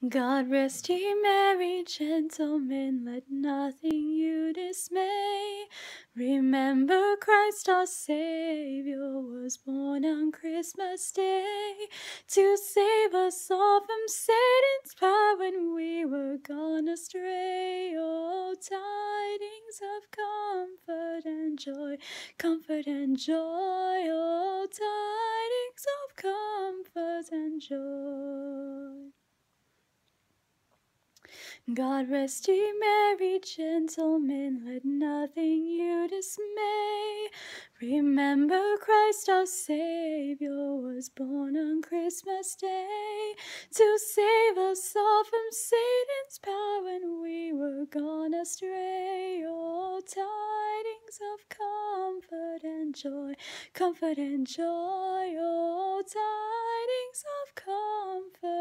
God rest ye merry gentlemen, let nothing you dismay. Remember Christ our Savior was born on Christmas Day to save us all from Satan's power when we were gone astray. Oh, tidings of comfort and joy, oh, tidings of comfort and joy. God rest ye merry gentlemen, let nothing you dismay. Remember Christ our Savior was born on Christmas Day to save us all from Satan's power when we were gone astray. Oh, tidings of comfort and joy, oh, tidings of comfort